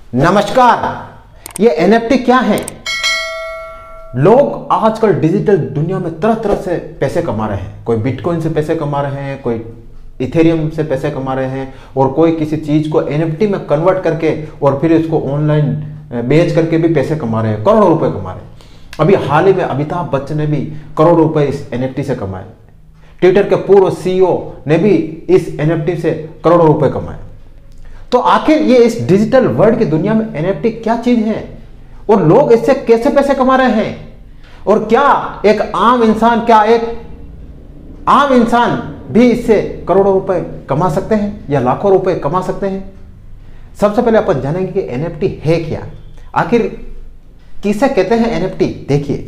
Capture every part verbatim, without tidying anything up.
नमस्कार। ये एनएफटी क्या है? लोग आजकल डिजिटल दुनिया में तरह तरह से पैसे कमा रहे हैं। कोई बिटकॉइन से पैसे कमा रहे हैं, कोई इथेरियम से पैसे कमा रहे हैं, और कोई किसी चीज को एनएफटी में कन्वर्ट करके और फिर इसको ऑनलाइन बेच करके भी पैसे कमा रहे हैं, करोड़ों रुपए कमा रहे हैं। अभी हाल ही में अमिताभ बच्चन ने भी करोड़ों रुपए इस एनएफटी से कमाए। ट्विटर के पूर्व सीईओ ने भी इस एनएफटी से करोड़ों रुपए कमाए। तो आखिर ये इस डिजिटल वर्ल्ड की दुनिया में एनएफटी क्या चीज है और लोग इससे कैसे पैसे कमा रहे हैं, और क्या एक आम इंसान क्या एक आम इंसान भी इससे करोड़ों रुपए कमा सकते हैं या लाखों रुपए कमा सकते हैं? सबसे पहले अपन जानेंगे कि एनएफटी है क्या, आखिर किसे कहते हैं एनएफटी। देखिए,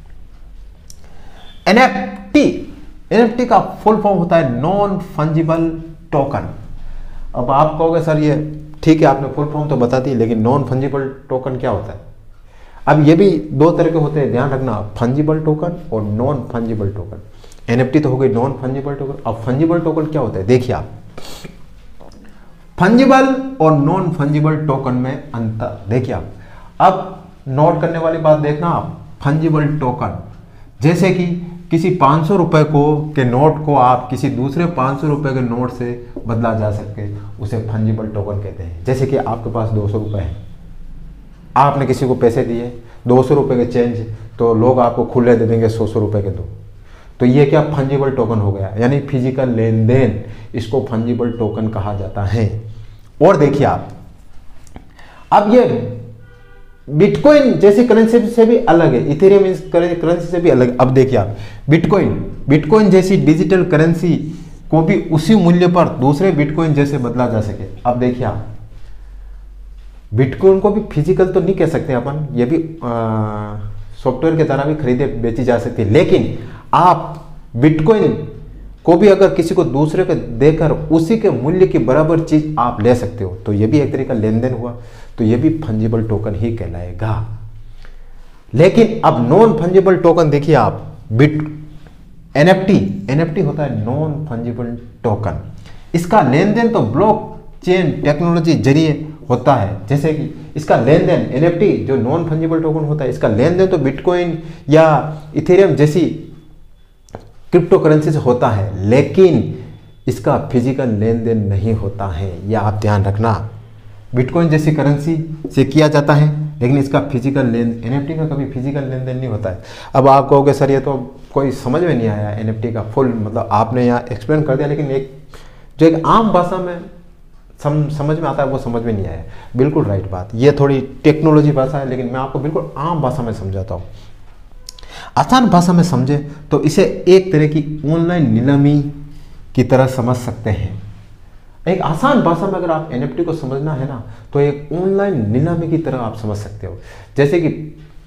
एनएफटी एनएफटी का फुल फॉर्म होता है नॉन फंजिबल टोकन। अब आप कहोगे सर ये ठीक है, आपने फुल फॉर्म तो बता दी, लेकिन नॉन फंजिबल टोकन क्या होता है? अब ये भी दो तरह के होते हैं, ध्यान रखना, फंजिबल टोकन और नॉन फंजिबल टोकन। एनएफटी तो हो गई नॉन फंजिबल टोकन। अब फंजिबल टोकन क्या होता है? देखिए आप, फंजिबल और नॉन फंजिबल टोकन में अंतर देखिए आप। अब नोट करने वाली बात देखना आप, फंजिबल टोकन जैसे कि किसी पाँच सौ रुपए को के नोट को आप किसी दूसरे पाँच सौ रुपए के नोट से बदला जा सके, उसे फंजिबल टोकन कहते हैं। जैसे कि आपके पास दो सौ रुपए हैं, आपने किसी को पैसे दिए दो सौ रुपए के चेंज, तो लोग आपको खुले दे देंगे सौ सौ रुपए के दो, तो ये क्या फंजिबल टोकन हो गया, यानी फिजिकल लेन देन, इसको फंजिबल टोकन कहा जाता है। और देखिए आप, अब ये बिटकॉइन जैसी करेंसी से भी अलग है, इथेरियम करेंसी से भी अलग। अब देखिए आप, बिटकॉइन बिटकॉइन जैसी डिजिटल करेंसी को भी उसी मूल्य पर दूसरे बिटकॉइन जैसे बदला जा सके। अब देखिए आप, बिटकॉइन को भी फिजिकल तो नहीं कह सकते अपन, ये भी सॉफ्टवेयर के द्वारा भी खरीदे बेची जा सकती है, लेकिन आप बिटकॉइन को भी अगर किसी को दूसरे को देकर उसी के मूल्य की बराबर चीज आप ले सकते हो, तो ये भी एक तरह का लेन देन हुआ, तो ये भी फंजिबल टोकन ही कहलाएगा। लेकिन अब नॉन फंजिबल टोकन देखिए आप, बिट एनएफटी एनएफटी होता है नॉन फंजिबल टोकन। इसका लेन देन तो ब्लॉकचेन टेक्नोलॉजी जरिए होता है। जैसे कि इसका लेन देन एनएफटी जो नॉन फंजिबल टोकन होता है, इसका लेन देन तो बिटकॉइन या इथेरियम जैसी क्रिप्टो करेंसी से होता है, लेकिन इसका फिजिकल लेन देन नहीं होता है। यह आप ध्यान रखना, बिटकॉइन जैसी करेंसी से किया जाता है, लेकिन इसका फिजिकल लेन एनएफटी का कभी फिजिकल लेन देन नहीं होता है। अब आप कहोगे सर ये तो कोई समझ में नहीं आया एनएफटी का फुल, मतलब आपने यहाँ एक्सप्लेन कर दिया, लेकिन एक जो एक आम भाषा में सम, समझ में आता है वो समझ में नहीं आया। बिल्कुल राइट बात, ये थोड़ी टेक्नोलॉजी भाषा है, लेकिन मैं आपको बिल्कुल आम भाषा में समझाता हूँ। आसान भाषा में समझे तो इसे एक तरह की ऑनलाइन नीलामी की तरह समझ सकते हैं। एक आसान भाषा में अगर आप एनएफटी को समझना है ना, तो एक ऑनलाइन नीलामी की तरह आप समझ सकते हो। जैसे कि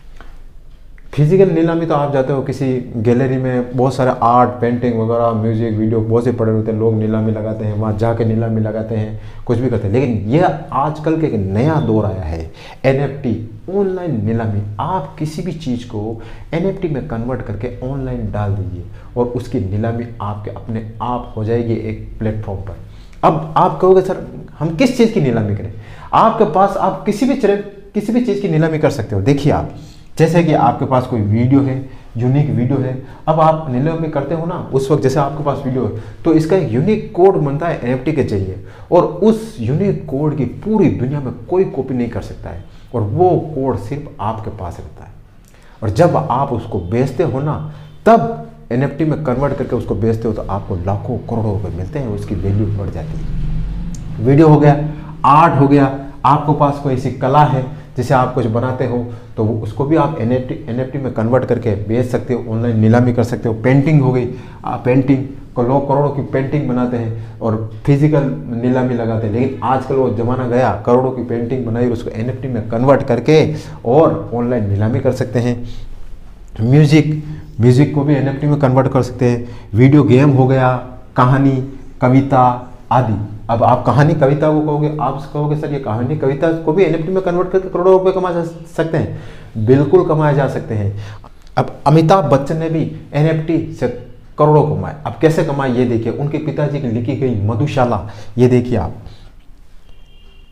फिजिकल नीलामी तो आप जाते हो किसी गैलरी में, बहुत सारे आर्ट पेंटिंग वगैरह म्यूजिक वीडियो बहुत से पड़े होते हैं, लोग नीलामी लगाते हैं, वहाँ जाके नीलामी लगाते हैं, कुछ भी करते हैं। लेकिन यह आजकल के एक नया दौर आया है, एनएफटी ऑनलाइन नीलामी। आप किसी भी चीज़ को एनएफटी में कन्वर्ट करके ऑनलाइन डाल दीजिए और उसकी नीलामी आपके अपने आप हो जाएगी एक प्लेटफॉर्म पर। अब आप कहोगे सर हम किस चीज़ की नीलामी करें? आपके पास आप किसी भी किसी भी चीज़ की नीलामी कर सकते हो। देखिए आप, जैसे कि आपके पास कोई वीडियो है, यूनिक वीडियो है, अब आप नीलामी करते हो ना, उस वक्त जैसे आपके पास वीडियो है तो इसका एक यूनिक कोड बनता है एनएफटी के जरिए, और उस यूनिक कोड की पूरी दुनिया में कोई कॉपी नहीं कर सकता है, और वो कोड सिर्फ आपके पास रहता है। और जब आप उसको बेचते हो ना, तब एनएफटी में कन्वर्ट करके उसको बेचते हो तो आपको लाखों करोड़ों रुपए मिलते हैं, उसकी वैल्यू बढ़ जाती है। वीडियो हो गया, आर्ट हो गया, आपके पास कोई ऐसी कला है जिसे आप कुछ बनाते हो, तो वो उसको भी आप एनएफटी एनएफटी में कन्वर्ट करके बेच सकते हो, ऑनलाइन नीलामी कर सकते हो। पेंटिंग हो गई, आप पेंटिंग को लोग करोड़ों की पेंटिंग बनाते हैं और फिजिकल नीलामी लगाते हैं, लेकिन आजकल वो जमाना गया, करोड़ों की पेंटिंग बनाई और उसको एनएफटी में कन्वर्ट करके और ऑनलाइन नीलामी कर सकते हैं। म्यूजिक म्यूजिक को भी एनएफटी में कन्वर्ट कर सकते हैं। वीडियो गेम हो गया, कहानी, कविता आदि। अब आप कहानी कविता को कहोगे, आप कहोगे सर ये कहानी कविता को भी एनएफटी में कन्वर्ट करके करोड़ों रुपए कमा जा सकते हैं। बिल्कुल कमाए जा सकते हैं। अब अमिताभ बच्चन ने भी एनएफटी से करोड़ों कमाए। अब कैसे कमाए ये देखिए, उनके पिताजी की लिखी गई मधुशाला, ये देखिए आप,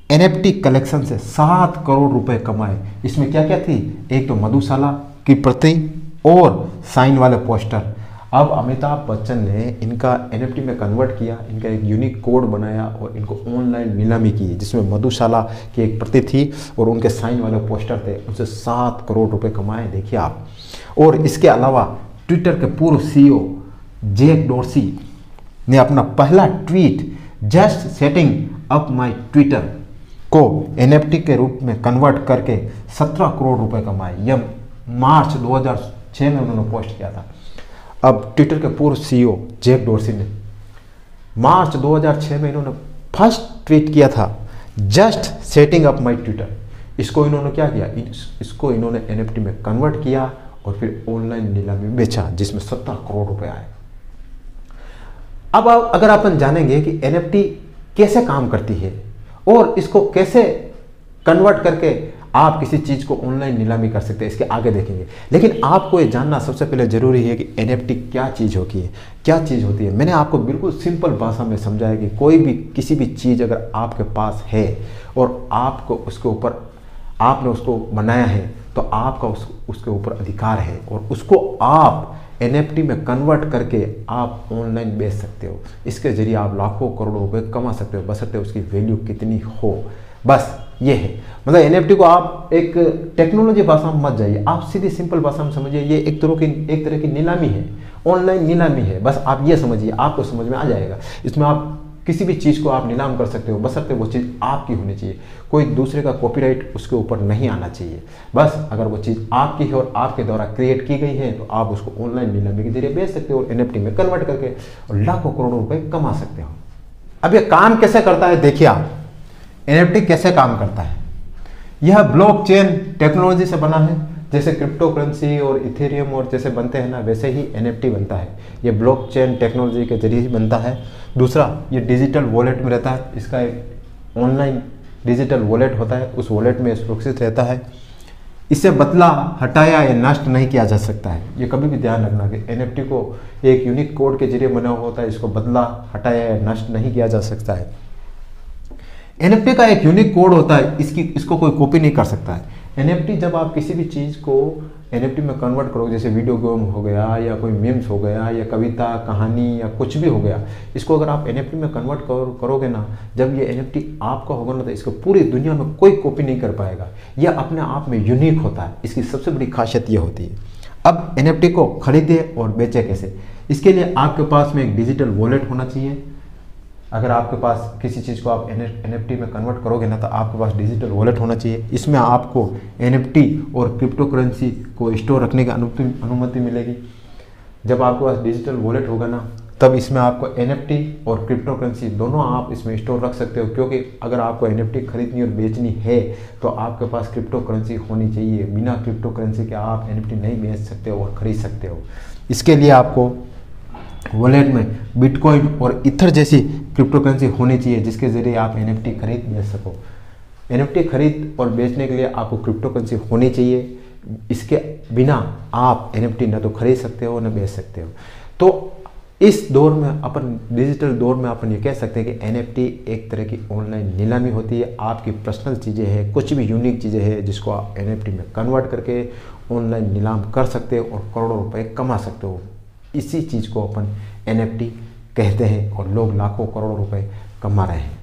एनएफटी कलेक्शन से सात करोड़ रुपए कमाए। इसमें क्या क्या थी, एक तो मधुशाला की प्रति और साइन वाले पोस्टर। अब अमिताभ बच्चन ने इनका एनएफटी में कन्वर्ट किया, इनका एक यूनिक कोड बनाया और इनको ऑनलाइन नीलामी की, जिसमें मधुशाला की एक प्रति थी और उनके साइन वाले पोस्टर थे, उनसे सात करोड़ रुपए कमाए, देखिए आप। और इसके अलावा ट्विटर के पूर्व सीईओ जैक डोर्सी ने अपना पहला tweet just setting up my Twitter को एनएफटी के रूप में कन्वर्ट करके सत्रह करोड़ रुपए कमाए। यह मार्च दो हज़ार छह में उन्होंने पोस्ट किया था। अब ट्विटर के पूर्व सीईओ जैक डोर्सी ने मार्च दो हज़ार छह में इन्होंने फर्स्ट ट्वीट किया था, just setting up my Twitter. इसको इन्होंने क्या किया, इस, इसको इन्होंने एनएफटी में कन्वर्ट किया और फिर ऑनलाइन नीलामी में बेचा, जिसमें सत्रह करोड़ रुपए आए। अब अगर अपन जानेंगे कि एनएफटी कैसे काम करती है और इसको कैसे कन्वर्ट करके आप किसी चीज़ को ऑनलाइन नीलामी कर सकते हैं, इसके आगे देखेंगे। लेकिन आपको ये जानना सबसे पहले ज़रूरी है कि एनएफटी क्या चीज़ होती है, क्या चीज़ होती है। मैंने आपको बिल्कुल सिंपल भाषा में समझाया कि कोई भी किसी भी चीज़ अगर आपके पास है और आपको उसके ऊपर आपने उसको बनाया है तो आपका उस, उसके ऊपर अधिकार है और उसको आप एनएफटी में कन्वर्ट करके आप ऑनलाइन बेच सकते हो। इसके जरिए आप लाखों करोड़ों रुपए कमा सकते हो, बशर्ते उसकी वैल्यू कितनी हो। बस ये है, मतलब एनएफटी को आप एक टेक्नोलॉजी भाषा में मत जाइए, आप सीधी सिंपल भाषा में समझिए, ये एक तरह की एक तरह की नीलामी है, ऑनलाइन नीलामी है। बस आप ये समझिए, आपको समझ में आ जाएगा। इसमें आप किसी भी चीज़ को आप नीलाम कर सकते हो, बशर्ते वो चीज़ आपकी होनी चाहिए, कोई दूसरे का कॉपीराइट उसके ऊपर नहीं आना चाहिए। बस अगर वो चीज़ आपकी है और आपके द्वारा क्रिएट की गई है तो आप उसको ऑनलाइन नीलामी के जरिए बेच सकते हो और एनएफटी में कन्वर्ट करके और लाखों करोड़ों रुपए कमा सकते हो। अब ये काम कैसे करता है, देखिए आप एनएफटी कैसे काम करता है। यह ब्लॉकचेन टेक्नोलॉजी से बना है, जैसे क्रिप्टो करेंसी और इथेरियम और जैसे बनते हैं ना, वैसे ही एनएफटी बनता है। ये ब्लॉकचेन टेक्नोलॉजी के जरिए ही बनता है। दूसरा, ये डिजिटल वॉलेट में रहता है, इसका एक ऑनलाइन डिजिटल वॉलेट होता है, उस वॉलेट में सुरक्षित रहता है। इसे बदला, हटाया या नष्ट नहीं किया जा सकता है। ये कभी भी ध्यान रखना कि एनएफटी को एक यूनिक कोड के जरिए बना हुआ होता है, इसको बदला, हटाया या नष्ट नहीं किया जा सकता है। एनएफटी का एक यूनिक कोड होता है, इसकी इसको कोई कॉपी नहीं कर सकता है। एनएफटी जब आप किसी भी चीज़ को एनएफटी में कन्वर्ट करोगे, जैसे वीडियो गेम हो गया या कोई मीम्स हो गया या कविता कहानी या कुछ भी हो गया, इसको अगर आप एनएफटी में कन्वर्ट कर, करोगे ना, जब ये एनएफटी आपका होगा ना तो इसको पूरी दुनिया में कोई कॉपी नहीं कर पाएगा। यह अपने आप में यूनिक होता है, इसकी सबसे बड़ी खासियत ये होती है। अब एनएफटी को खरीदे और बेचे कैसे, इसके लिए आपके पास में एक डिजिटल वॉलेट होना चाहिए। अगर आपके पास किसी चीज़ को आप एनएफटी में कन्वर्ट करोगे ना तो आपके पास डिजिटल वॉलेट होना चाहिए। इसमें आपको एनएफटी और क्रिप्टो करेंसी को स्टोर रखने की अनुमति अनुमति मिलेगी। जब आपके पास डिजिटल वॉलेट होगा ना तब इसमें आपको एनएफटी और क्रिप्टो करेंसी दोनों आप इसमें स्टोर रख सकते हो, क्योंकि अगर आपको एनएफटी खरीदनी और बेचनी है तो आपके पास क्रिप्टो करेंसी होनी चाहिए। बिना क्रिप्टो करेंसी के आप एनएफटी नहीं बेच सकते हो और ख़रीद सकते हो। इसके लिए आपको वॉलेट में बिटकॉइन और इथर जैसी क्रिप्टो करेंसी होनी चाहिए, जिसके ज़रिए आप एनएफटी खरीद बेच सको। एनएफटी खरीद और बेचने के लिए आपको क्रिप्टो करेंसी होनी चाहिए। इसके बिना आप एनएफटी न तो खरीद सकते हो न बेच सकते हो। तो इस दौर में अपन डिजिटल दौर में अपन ये कह सकते हैं कि एनएफटी एक तरह की ऑनलाइन नीलामी होती है। आपकी पर्सनल चीज़ें हैं, कुछ भी यूनिक चीज़ें हैं जिसको आप एनएफटी में कन्वर्ट करके ऑनलाइन नीलाम कर सकते हो और करोड़ों रुपए कमा सकते हो। इसी चीज़ को अपन एनएफटी कहते हैं और लोग लाखों करोड़ों रुपए कमा रहे हैं।